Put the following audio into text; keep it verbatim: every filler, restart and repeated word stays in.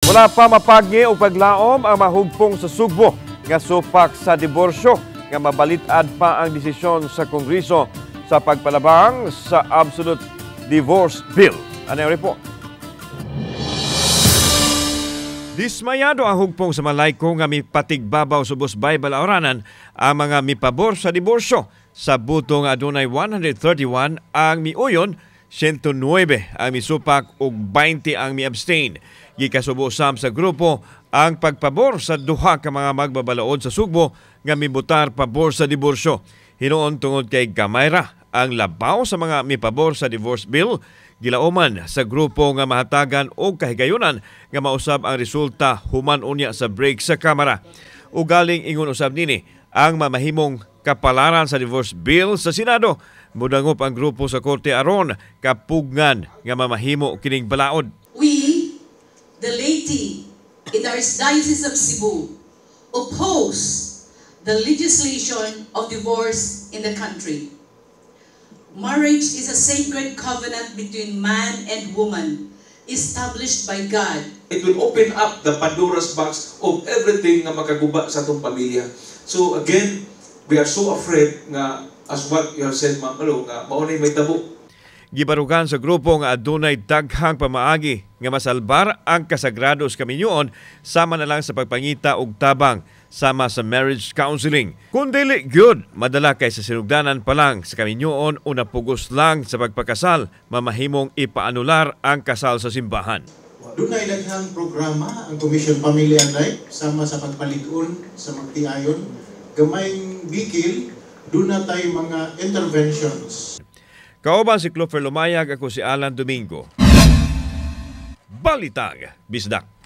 Wala pa mapagi o paglaom ang mahugpong sa Subo nga supak sa diborsyo nga mabalitad pa ang desisyon sa Kongreso sa pagpalabang sa Absolute Divorce Bill. Ano yung report? Dismayado ang hugpong sa malayko nga mipatigbabaw subos Bible auranan ang mga mipabor sa diborsyo. Sa butong adunay one hundred thirty-one ang miuyon, one hundred nine ang misupak ug twenty ang mi-abstain. Gikasubo sam sa grupo ang pagpabor sa duha ka mga magbabalaod sa Sugbo nga mibutar pabor sa diborsyo. Hinuon tungod kay gamay ra ang labaw sa mga mipabor sa divorce bill, gilauman sa grupo nga mahatagan og kahigayunan nga mausab ang resulta human unya sa break sa Kamara. Ugaling ingon usab nini ang mamahimong kapalaran sa divorce bill sa Senado. Mudangop ang grupo sa Korte aron kapugnan nga mamahimo kining balaod. We, the laity in the Archdiocese of Cebu, oppose the legislation of divorce in the country. Marriage is a sacred covenant between man and woman, established by God. It will open up the Pandora's box of everything na makaguba sa atong pamilya. So again, we are so afraid nga, as what you have said, Ma'am Alo, nga maunay may tabo. Gibarugan sa grupo nga adunay daghang pamaagi nga masalbar ang kasagrados kaminyoon sama na lang sa pagpangita og tabang sama sa marriage counseling. Kung dili gyud madala kay sa sinugdanan pa lang sa kaminyoon o napugos lang sa pagpakasal, mamahimong ipaanular ang kasal sa simbahan. Dunay daghang programa ang Commission Family and Life sama sa pagpaliton sa magtiayon. Gamayng bikil, duna tay mga interventions. Kauban si Clover Lumayag, ako si Alan Domingo. Balitang Bisdak.